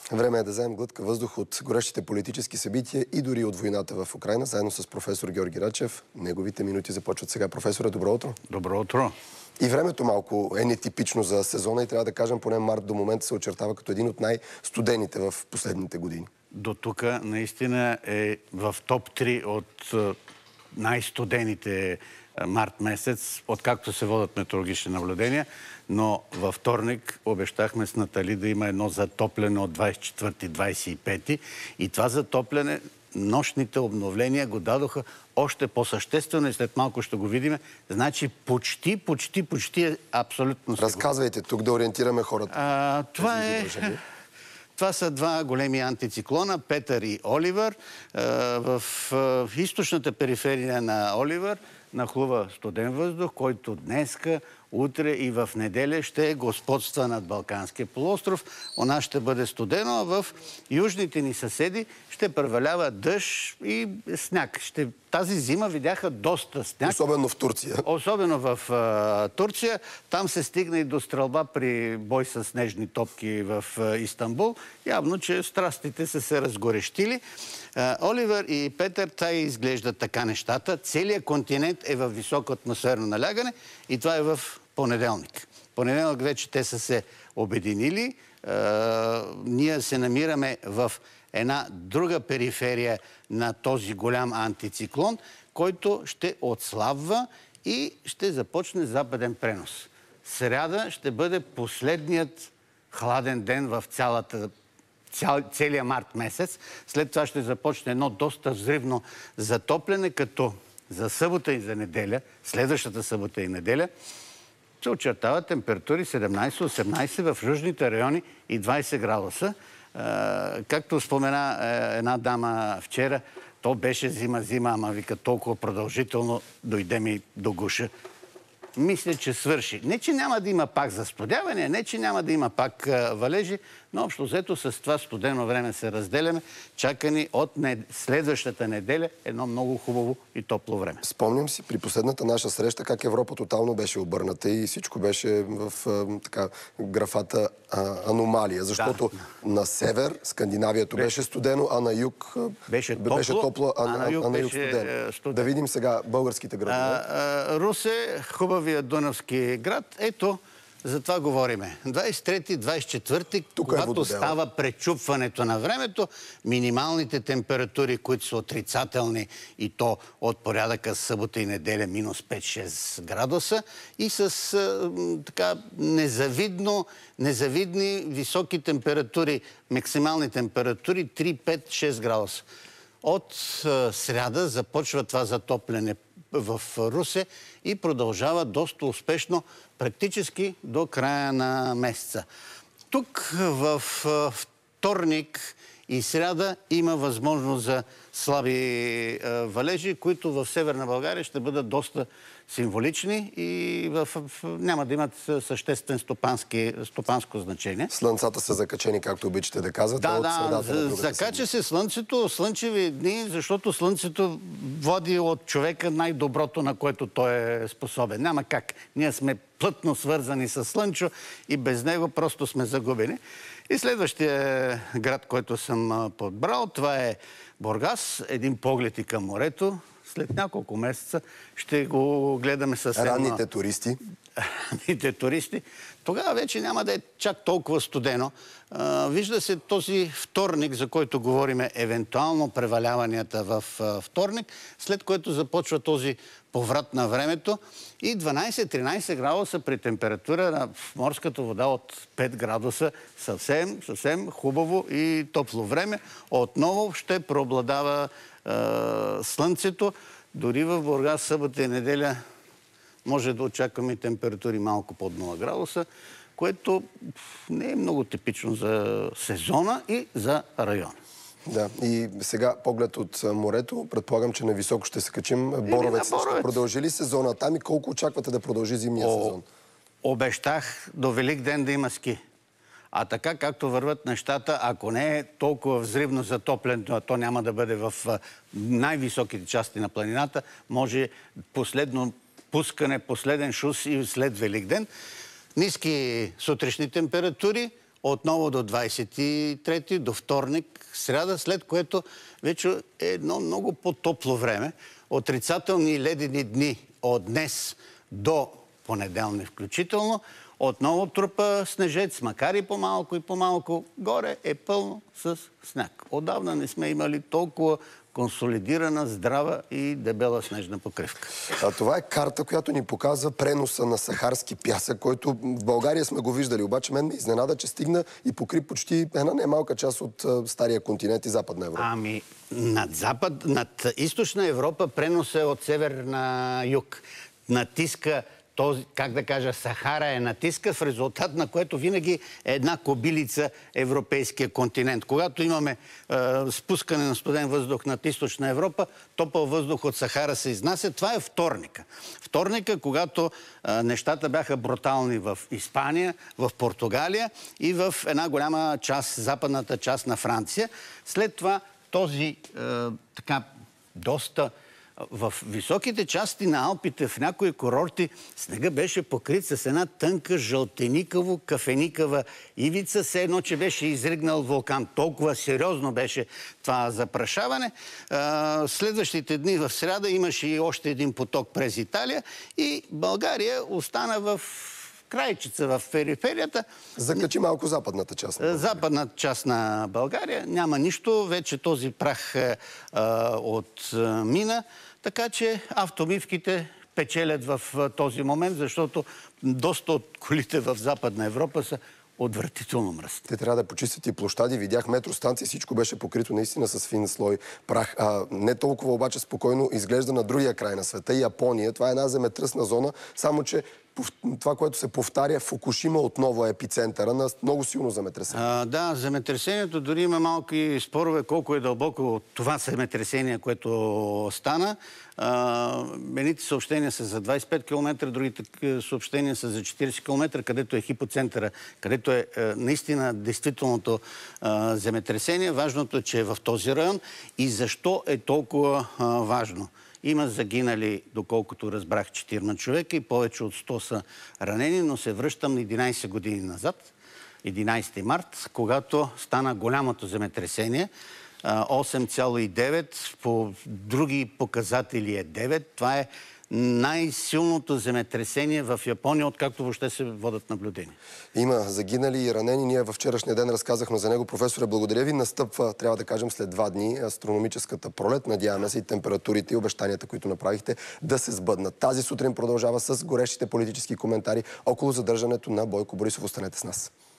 Време е да вземем глътка въздух от горещите политически събития и дори от войната в Украйна, заедно с професор Георги Рачев. Неговите минути започват сега. Професоре, добро утро. Добро утро. И времето малко е нетипично за сезона и трябва да кажем, поне март до момента се очертава като един от най-студените в последните години. До тук наистина е в топ 3 от най-студените март месец, откакто се водят метеорологични наблюдения, но във вторник обещахме с Натали да има едно затопляне от 24-25 и това затопляне, нощните обновления го дадоха още по-съществено и след малко ще го видим. Значи почти е абсолютно сигурно. Разказвайте тук да ориентираме хората. Това са два големи антициклона, Петър и Оливър. В източната периферия на Оливър нахлува студен въздух, който днеска, утре и в неделя ще господства над Балканския полуостров. У нас ще бъде студено, а в южните ни съседи ще превалява дъжд и сняг. Тази зима видяха доста сняг. Особено в Турция. Особено в Турция. Там се стигна и до стрелба при бой с снежни топки в Истанбул. Явно, че страстите са се разгорещили. Оливър и Петър, тая изглеждат така нещата. Целият континент е в високо атмосферно налягане и това е в понеделник. Понеделник вече те са се обединили. Ние се намираме в една друга периферия на този голям антициклон, който ще отслабва и ще започне западен пренос. Сряда ще бъде последният хладен ден в целия март месец. След това ще започне едно доста взривно затопляне, като за събота и за неделя, следващата събота и неделя, се очертава температури 17-18 в южните райони и 20 градуса. Както спомена една дама вчера, то беше зима, ама вика толкова продължително, дойде ми до гуша. Мисля, че свърши. Не, че няма да има пак застудяване, не, че няма да има пак валежи, но общо взето с това студено време се разделяме. Чака ни от следващата неделя едно много хубаво и топло време. Спомням си при последната наша среща как Европа тотално беше обърната и всичко беше в графата аномалия. Защото на север Скандинавието беше студено, а на юг беше топло, а на юг студено. Да видим сега българските градове. Русе, хубавия дунавски град. Ето, за това говориме. 23-24, когато става пречупването на времето, минималните температури, които са отрицателни и то от порядъка събота и неделя минус 5-6 градуса и с така незавидни високи температури, максимални температури 3-5-6 градуса. От сряда започва това затопляне в Русе и продължава доста успешно практически до края на месеца. Тук в вторник и сряда има възможност за слаби валежи, които в Северна България ще бъдат доста символични и няма да имат съществен стопанско значение. Слънцата са закачени, както обичате да казвате. Закача се слънцето, слънчеви дни, защото слънцето води от човека най-доброто, на което той е способен. Няма как. Ние сме плътно свързани с слънчо и без него просто сме загубени. И следващия град, който съм подбрал, това е Бургас. Един поглед и към морето. След няколко месеца ще го гледаме съвсем... Ранните туристи. Ранните туристи. Тогава вече няма да е чак толкова студено. Вижда се този вторник, за който говорим, евентуално преваляванията в вторник, след което започва този поврат на времето и 12-13 градуса при температура в морската вода от 5 градуса. Съвсем хубаво и топло време. Отново ще преобладава слънцето. Дори в Бургас събота и неделя може да очакваме температури малко под 0 градуса, което не е много типично за сезона и за района. Да, и сега поглед от морето. Предполагам, че нависоко ще се качим. Боровец ще продължи ли сезона там и колко очаквате да продължи зимния сезон? Обещах до Велик ден да има ски. А така както върват нещата, ако не е толкова взривно затоплено, то няма да бъде в най-високите части на планината, може последно пускане, последен шус и след Великден. Ниски сутрешни температури, отново до 23, до вторник, сряда, след което вече е едно много по-топло време. Отрицателни ледени дни от днес до понеделник включително. Отново трупа снежец, макар и по-малко, горе е пълно с сняг. Отдавна не сме имали толкова консолидирана, здрава и дебела снежна покривка. Това е карта, която ни показва преноса на сахарски пясък, който в България сме го виждали. Обаче мен ме изненада, че стигна и покри почти една немалка част от стария континент и Западна Европа. Ами, над източна Европа пренос е от север на юг. Натиска този, как да кажа, Сахара е натиска, в резултат на което винаги е една кобилица европейския континент. Когато имаме спускане на студен въздух над източна Европа, топъл въздух от Сахара се изнася. Това е вторника. Вторника, когато нещата бяха брутални в Испания, в Португалия и в една голяма част, западната част на Франция. След това този така доста в високите части на Алпите, в някои курорти, снега беше покрит с една тънка, жълтеникаво-кафеникава ивица, все едно, че беше изригнал вулкан. Толкова сериозно беше това запрашаване. Следващите дни в сряда имаше и още един поток през Италия и България остана в крайчица, в периферията. Закачи малко западната част на България. Западната част на България няма нищо. Вече този прах от мина. Така че автомивките печелят в този момент, защото доста от колите в Западна Европа са отвратително мръсни. Те трябва да почистят и площади. Видях метростанции, всичко беше покрито наистина с фин слой прах. Не толкова обаче спокойно изглежда на другия край на света, Япония. Това е една земетръсна зона, само че това, което се повтаря, Фукушима отново е епицентъра на много силно земетресение. Да, земетресението дори има малки спорове колко е дълбоко от това земетресение, което стана. Едните съобщения са за 25 км, другите съобщения са за 40 км, където е хипоцентъра, където е наистина действителното земетресение. Важното е, че е в този район. И защо е толкова важно? Има загинали, доколкото разбрах, 4 човека и повече от 100 са ранени, но се връщам 11 години назад, 11 март, когато стана голямото земетресение. 8,9, по други показатели е 9. Това е най-силното земетресение в Япония, откакто въобще се водят наблюдения. Има загинали и ранени. Ние във вчерашния ден разказахме за него. Професоре, благодаря ви. Настъпва, трябва да кажем, след 2 дни астрономическата пролет. Надяваме се и температурите и обещанията, които направихте, да се сбъднат. Тази сутрин продължава с горещите политически коментари около задържането на Бойко Борисов. Останете с нас.